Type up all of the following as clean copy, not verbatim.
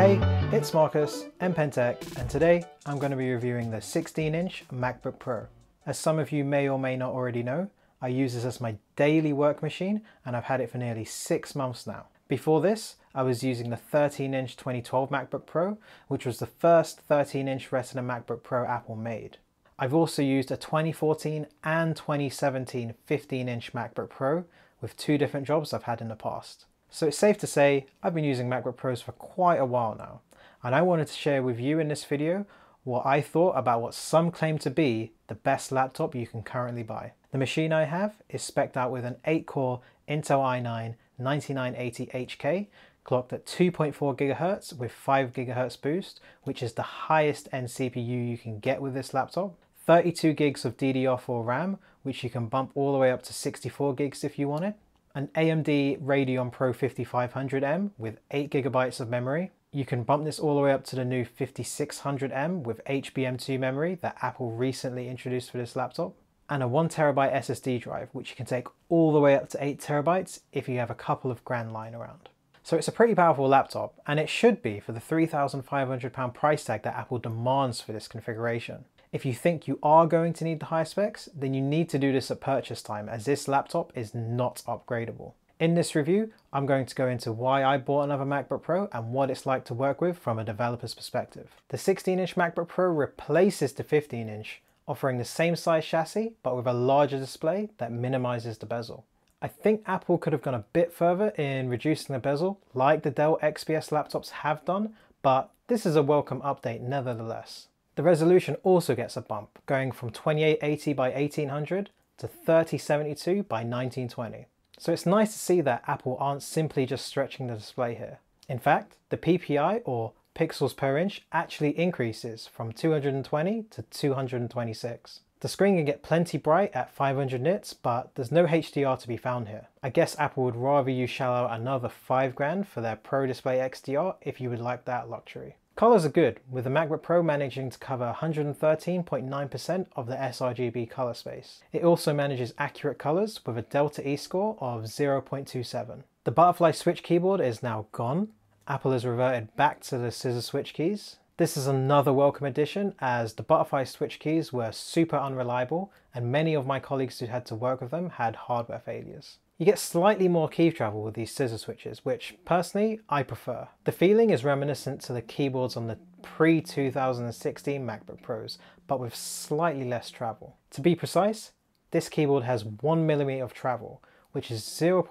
Hey, it's Marcus, MPenTech, and today I'm going to be reviewing the 16-inch MacBook Pro. As some of you may or may not already know, I use this as my daily work machine and I've had it for nearly 6 months now. Before this, I was using the 13-inch 2012 MacBook Pro, which was the first 13-inch Retina MacBook Pro Apple made. I've also used a 2014 and 2017 15-inch MacBook Pro with 2 different jobs I've had in the past. So it's safe to say I've been using MacBook Pros for quite a while now, and I wanted to share with you in this video what I thought about what some claim to be the best laptop you can currently buy. The machine I have is spec'd out with an 8-core Intel i9 9980HK clocked at 2.4 GHz with 5 GHz boost, which is the highest end CPU you can get with this laptop. 32 gigs of DDR4 RAM, which you can bump all the way up to 64 gigs if you wanted. An AMD Radeon Pro 5500M with 8 GB of memory. You can bump this all the way up to the new 5600M with HBM2 memory that Apple recently introduced for this laptop. And a 1TB SSD drive, which you can take all the way up to 8 TB if you have a couple of grand lying around. So it's a pretty powerful laptop, and it should be for the £3,500 price tag that Apple demands for this configuration. If you think you are going to need the high specs, then you need to do this at purchase time, as this laptop is not upgradable. In this review, I'm going to go into why I bought another MacBook Pro and what it's like to work with from a developer's perspective. The 16-inch MacBook Pro replaces the 15-inch, offering the same size chassis but with a larger display that minimizes the bezel. I think Apple could have gone a bit further in reducing the bezel, like the Dell XPS laptops have done, but this is a welcome update nevertheless. The resolution also gets a bump, going from 2880 by 1800 to 3072 by 1920. So it's nice to see that Apple aren't simply just stretching the display here. In fact, the PPI, or pixels per inch, actually increases from 220 to 226. The screen can get plenty bright at 500 nits, but there's no HDR to be found here. I guess Apple would rather you shell out another $5 for their Pro Display XDR if you would like that luxury. Colors are good, with the MacBook Pro managing to cover 113.9% of the sRGB color space. It also manages accurate colors with a Delta E score of 0.27. The butterfly switch keyboard is now gone. Apple has reverted back to the scissor switch keys. This is another welcome addition, as the butterfly switch keys were super unreliable and many of my colleagues who had to work with them had hardware failures. You get slightly more key travel with these scissor switches, which personally I prefer. The feeling is reminiscent to the keyboards on the pre-2016 MacBook Pros, but with slightly less travel. To be precise, this keyboard has 1mm of travel, which is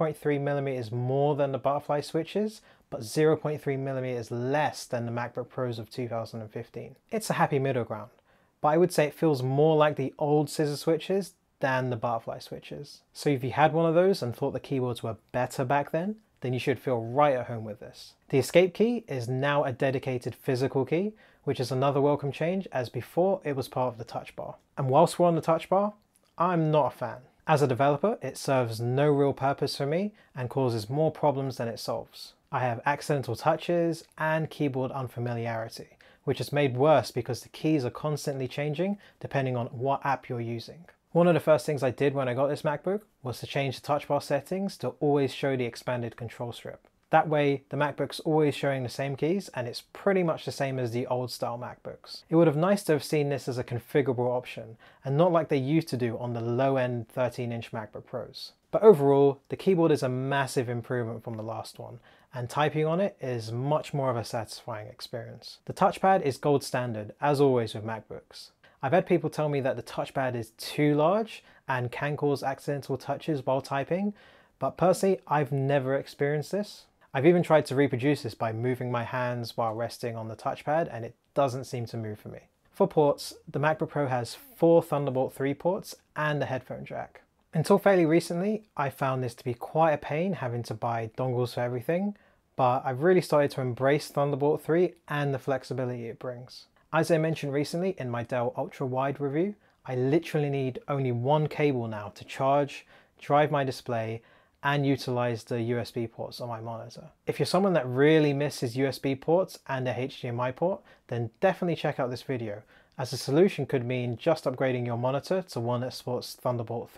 0.3mm more than the butterfly switches, but 0.3mm less than the MacBook Pros of 2015. It's a happy middle ground, but I would say it feels more like the old scissor switches than the butterfly switches. So if you had one of those and thought the keyboards were better back then you should feel right at home with this. The escape key is now a dedicated physical key, which is another welcome change, as before it was part of the touch bar. And whilst we're on the touch bar, I'm not a fan. As a developer, it serves no real purpose for me and causes more problems than it solves. I have accidental touches and keyboard unfamiliarity, which is made worse because the keys are constantly changing depending on what app you're using. One of the first things I did when I got this MacBook was to change the touch bar settings to always show the expanded control strip. That way, the MacBook's always showing the same keys and it's pretty much the same as the old style MacBooks. It would have nice to have seen this as a configurable option and not like they used to do on the low-end 13-inch MacBook Pros. But overall, the keyboard is a massive improvement from the last one, and typing on it is much more of a satisfying experience. The touchpad is gold standard, as always with MacBooks. I've had people tell me that the touchpad is too large and can cause accidental touches while typing, but personally, I've never experienced this. I've even tried to reproduce this by moving my hands while resting on the touchpad, and it doesn't seem to move for me. For ports, the MacBook Pro has 4 Thunderbolt 3 ports and a headphone jack. Until fairly recently, I found this to be quite a pain having to buy dongles for everything, but I've really started to embrace Thunderbolt 3 and the flexibility it brings. As I mentioned recently in my Dell Ultra Wide review, I literally need only one cable now to charge, drive my display, and utilize the USB ports on my monitor. If you're someone that really misses USB ports and a HDMI port, then definitely check out this video, as a solution could mean just upgrading your monitor to one that supports Thunderbolt 3.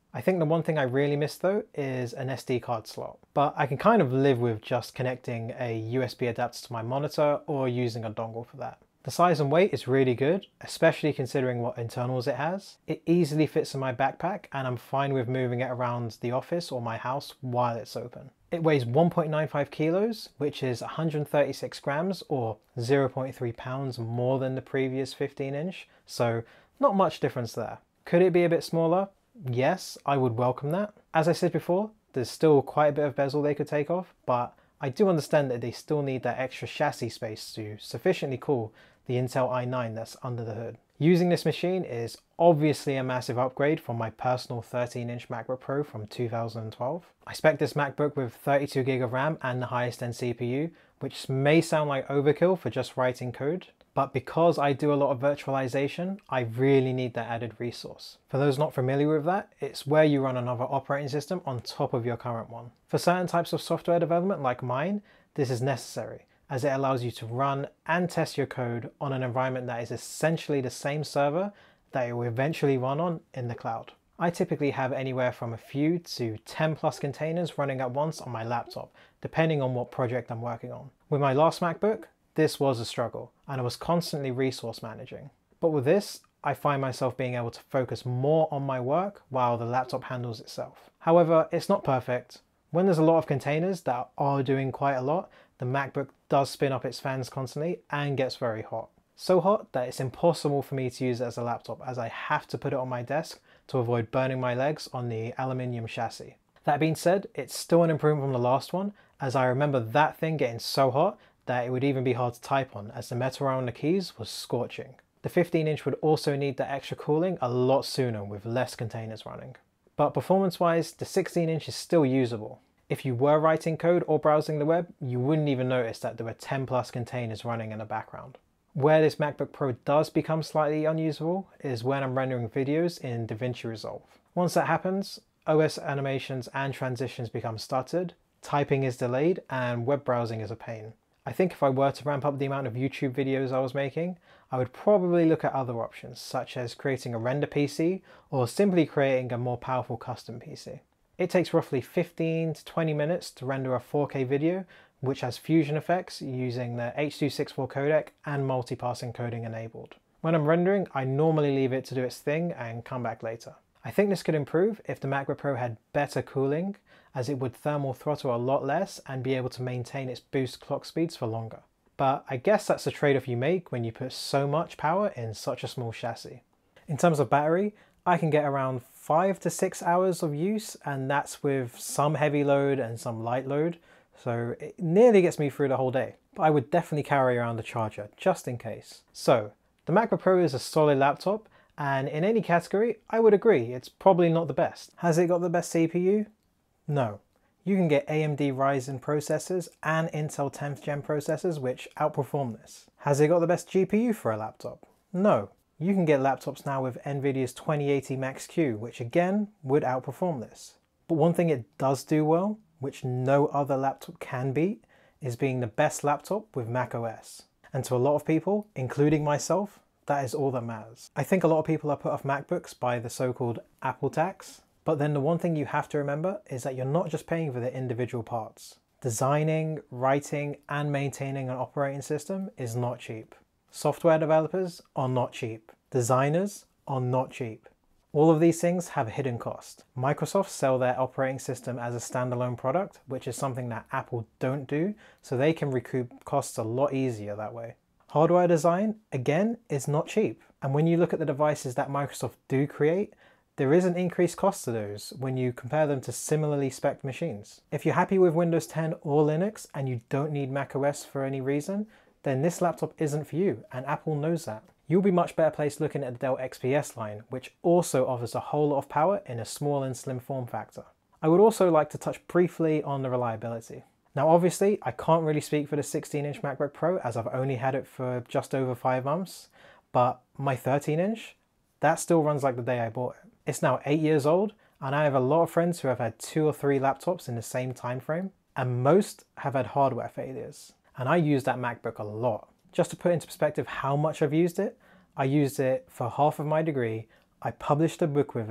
I think the one thing I really miss though is an SD card slot, but I can kind of live with just connecting a USB adapter to my monitor or using a dongle for that. The size and weight is really good, especially considering what internals it has. It easily fits in my backpack and I'm fine with moving it around the office or my house while it's open. It weighs 1.95 kilos, which is 136 grams or 0.3 pounds more than the previous 15-inch, so not much difference there. Could it be a bit smaller? Yes, I would welcome that. As I said before, there's still quite a bit of bezel they could take off, but I do understand that they still need that extra chassis space to sufficiently cool the Intel i9 that's under the hood. Using this machine is obviously a massive upgrade from my personal 13-inch MacBook Pro from 2012. I spec this MacBook with 32GB of RAM and the highest end CPU, which may sound like overkill for just writing code, but because I do a lot of virtualization, I really need that added resource. For those not familiar with that, it's where you run another operating system on top of your current one. For certain types of software development like mine, this is necessary, as it allows you to run and test your code on an environment that is essentially the same server that it will eventually run on in the cloud. I typically have anywhere from a few to 10 plus containers running at once on my laptop, depending on what project I'm working on. With my last MacBook, this was a struggle, and I was constantly resource managing. But with this, I find myself being able to focus more on my work while the laptop handles itself. However, it's not perfect. When there's a lot of containers that are doing quite a lot, the MacBook does spin up its fans constantly and gets very hot. So hot that it's impossible for me to use it as a laptop, as I have to put it on my desk to avoid burning my legs on the aluminium chassis. That being said, it's still an improvement from the last one, as I remember that thing getting so hot that it would even be hard to type on, as the metal around the keys was scorching. The 15-inch would also need that extra cooling a lot sooner with less containers running. But performance-wise, the 16-inch is still usable. If you were writing code or browsing the web, you wouldn't even notice that there were 10 plus containers running in the background. Where this MacBook Pro does become slightly unusable is when I'm rendering videos in DaVinci Resolve. Once that happens, OS animations and transitions become stuttered, typing is delayed, and web browsing is a pain. I think if I were to ramp up the amount of YouTube videos I was making, I would probably look at other options, such as creating a render PC or simply creating a more powerful custom PC. It takes roughly 15 to 20 minutes to render a 4K video, which has fusion effects using the H.264 codec and multipass encoding enabled. When I'm rendering, I normally leave it to do its thing and come back later. I think this could improve if the MacBook Pro had better cooling, as it would thermal throttle a lot less and be able to maintain its boost clock speeds for longer. But I guess that's the trade-off you make when you put so much power in such a small chassis. In terms of battery, I can get around 5 to 6 hours of use, and that's with some heavy load and some light load, so it nearly gets me through the whole day. But I would definitely carry around the charger, just in case. So, the MacBook Pro is a solid laptop, and in any category, I would agree, it's probably not the best. Has it got the best CPU? No. You can get AMD Ryzen processors and Intel 10th Gen processors which outperform this. Has it got the best GPU for a laptop? No. You can get laptops now with NVIDIA's 2080 Max-Q, which again would outperform this. But one thing it does do well, which no other laptop can beat, is being the best laptop with macOS. And to a lot of people, including myself, that is all that matters. I think a lot of people are put off MacBooks by the so-called Apple tax. But then the one thing you have to remember is that you're not just paying for the individual parts. Designing, writing, and maintaining an operating system is not cheap. Software developers are not cheap. Designers are not cheap. All of these things have a hidden cost. Microsoft sell their operating system as a standalone product, which is something that Apple don't do, so they can recoup costs a lot easier that way. Hardware design, again, is not cheap. And when you look at the devices that Microsoft do create, there is an increased cost to those when you compare them to similarly spec'd machines. If you're happy with Windows 10 or Linux and you don't need macOS for any reason, then this laptop isn't for you, and Apple knows that. You'll be much better placed looking at the Dell XPS line, which also offers a whole lot of power in a small and slim form factor. I would also like to touch briefly on the reliability. Now obviously, I can't really speak for the 16-inch MacBook Pro as I've only had it for just over 5 months, but my 13-inch, that still runs like the day I bought it. It's now 8 years old, and I have a lot of friends who have had 2 or 3 laptops in the same time frame, and most have had hardware failures. And I use that MacBook a lot. Just to put into perspective how much I've used it, I used it for half of my degree, I published a book with it,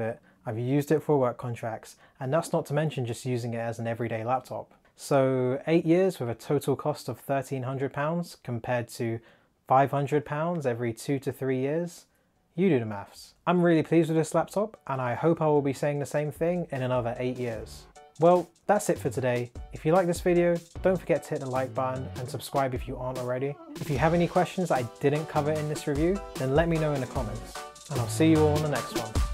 I've used it for work contracts, and that's not to mention just using it as an everyday laptop. So 8 years with a total cost of £1,300 compared to £500 every 2 to 3 years. You do the maths. I'm really pleased with this laptop, and I hope I will be saying the same thing in another 8 years. Well, that's it for today. If you like this video, don't forget to hit the like button and subscribe if you aren't already. If you have any questions that I didn't cover in this review, then let me know in the comments, and I'll see you all in the next one.